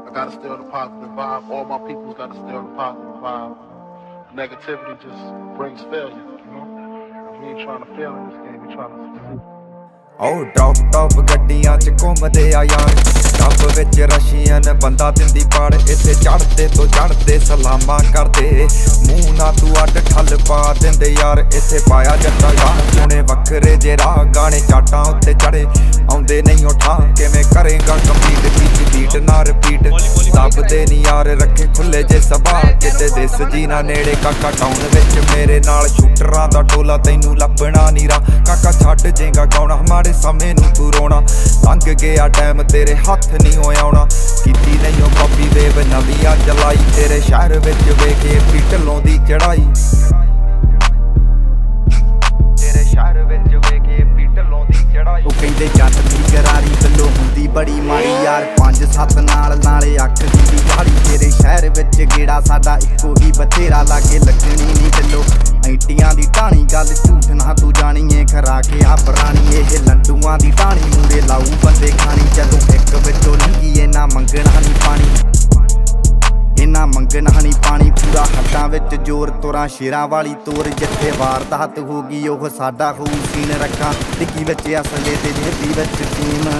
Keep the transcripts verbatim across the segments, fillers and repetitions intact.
I gotta stay on the positive vibe. All my people's gotta stay on the positive vibe. Negativity just brings failure, you know? We ain't trying to fail in this game, we trying to succeed. Oh, drop top ਗੱਡੀਆਂ ਚ ਘੁੰਮਦੇ ਆ ਯਾਰ, tub ਵਿੱਚ Russian ਬੰਦਾ ਦਿੰਦੀ ਪਾੜ, ਇੱਥੇ ਚੜਦੇ ਤੋਂ ਚੜਦੇ ਸਲਾਮਾਂ ਕਰਦੇ, ਮੂੰਹ ਨਾ ਤੂੰ ਅੱਡ ਠੱਲ ਪਾ ਦਿੰਦੇ ਯਾਰ, ਇੱਥੇ ਪਾਇਆ ਜੱਟਾ ਯਾਰ ਸੋਹਣੇ ਵੱਖਰੇ ਜੇ ਰਾਹ ਗਾਣੇ ਚਾਟਾਂ ਉੱਤੇ ਚੜੇ ਆਉਂਦੇ ਨਹੀਂ ਉਠਾ, ਕਿਵੇਂ ਕਰੇਗਾ ਕੰਪਲੀਟ ਵਿੱਚ ਬੀਟ ਨਾ ਰਿਪੀਟ, ਦੱਬਦੇ ਨਹੀਂ ਯਾਰ ਰੱਖੇ ਖੁੱਲੇ ਜੇ ਸਭਾ, ਕਿਤੇ ਦਿਸ ਜੀ ਨਾ ਨੇੜੇ ਕਾਕਾ ਟਾਊਨ ਵਿੱਚ ਮੇਰੇ ਨਾਲ ਸ਼ੂਟਰਾਂ ਦਾ ਟੋਲਾ ਤੈਨੂੰ ਲੱਭਣਾ ਨੀ ਰਾ, ਕਾਕਾ ਛੱਡ ਜੇਗਾ ਗਾਉਣਾ ਮਾੜੇ ਸਮੇਂ ਨੂੰ ਤੂੰ ਰੋਣਾ, ਲੰਘ ਗਿਆ ਟਾਈਮ ਤੇਰੇ ਹੱਥ ਨਹੀਂ ਹੋ ਆਉਣਾ, ਕੀਤੀ ਨਹੀਂ ਉਹ ਕਾਪੀ ਵੇਵ ਨਵੀਆਂ ਚਲਾਈ, ਤੇਰੇ ਸ਼ਹਿਰ ਵਿੱਚ ਵੇਖੇ ਪੀਟਲੋਂ ਦੀ ਚੜਾਈ, ਤੇਰੇ ਸ਼ਹਿਰ ਵਿੱਚ ਵੇਖੇ ਪੀਟਲੋਂ ਦੀ ਚੜਾਈ। ਉਹ ਕਹਿੰਦੇ ਜੱਟ ਦੀ ਗਰਾਰੀ ਵੱਲੋਂ ਹੁੰਦੀ ਬੜੀ ਮਾੜੀ ਯਾਰ, ਪੰਜ ਸੱਤ ਨਾਲ ਨਾਲੇ ਅੱਖ ਦੀ ਗਾੜੀ, ਤੇਰੇ ਸ਼ਹਿਰ ਵਿੱਚ ਗੇੜਾ ਸਾਡਾ ਇੱਕੋ ਹੀ ਬਥੇਰਾ, ਲਾਗੇ ਲੱਗਣੀ ਨਹੀਂ ਚੱਲੋ ਐਂਟੀਆਂ ਦੀ ਢਾਣੀ, ਗੱਲ ਝੂਠ ਨਾ ਤੂੰ ਜਾਣੀਏ ਖਰਾ ਕੇ ਆ ਪੁਰਾਣੀ, ਇਹ ਲੰਡੂਆਂ ਦੀ ਢਾਣੀ ਮੂਰੇ ਲਾਊ ਬੰਦੇ ਖਾਣੀ, ਜਦੋਂ ਇੱਕ ਵਿੱਚੋਂ ਲੰਘੀ ਇਹਨਾਂ ਮੰਗਣਾ ਨਹੀਂ ਪਾਣੀ, ਇਹਨਾਂ ਮੰਗਣਾ ਨਹੀਂ ਪਾਣੀ, ਪੂਰਾ ਹੱਥਾਂ ਵਿੱਚ ਜ਼ੋਰ ਤੁਰਾਂ ਸ਼ੇਰਾਂ ਵਾਲੀ ਤੋਰ, ਜਿੱਥੇ ਵਾਰਦਾਤ ਹੋ ਗਈ ਉਹ ਸਾਡਾ ਹੋਊ ਸੀਨ, ਰੱਖਾਂ ਡਿੱਗੀ ਵਿੱਚ ਅਸਲੇ ਤੇ ਜੇਬੀ ਵਿੱਚ ਟੀਮ।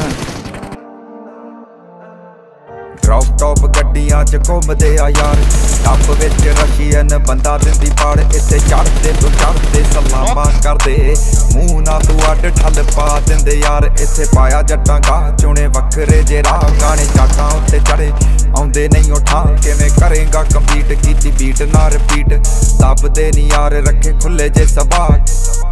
ਡ੍ਰੌਪ ਟੌਪ ਗੱਡੀਆਂ ਚ ਘੁੰਮਦੇ ਆ ਯਾਰ, ਟੱਬ ਵਿੱਚ ਰਸ਼ੀਅਨ ਬੰਦਾ ਦਿੰਦੀ ਪਾੜ, ਇੱਥੇ ਚੜਦੇ ਤੋਂ ਚੜਦੇ ਸਲਾਮਾਂ ਕਰਦੇ, ਮੂੰਹ ਨਾ ਤੂੰ ਅੱਡ ਠੱਲ ਪਾ ਦਿੰਦੇ ਯਾਰ, ਇੱਥੇ ਪਾਇਆ ਜੱਟਾਂ ਗਾਹ ਚੁਣੇ ਵੱਖਰੇ ਜੇ ਰਾਹ ਗਾਣੇ ਚਾਟਾਂ ਉੱਤੇ ਚੜੇ ਆਉਂਦੇ ਨਹੀਂ ਉਠਾ, ਕਿਵੇਂ ਕਰੇਗਾ ਕੰਪਲੀਟ ਕੀਤੀ ਬੀਟ ਨਾ ਰਿਪੀਟ, ਦੱਬਦੇ ਨਹੀਂ ਯਾਰ ਰੱਖੇ ਖੁੱਲੇ ਜੇ ਸਭਾ।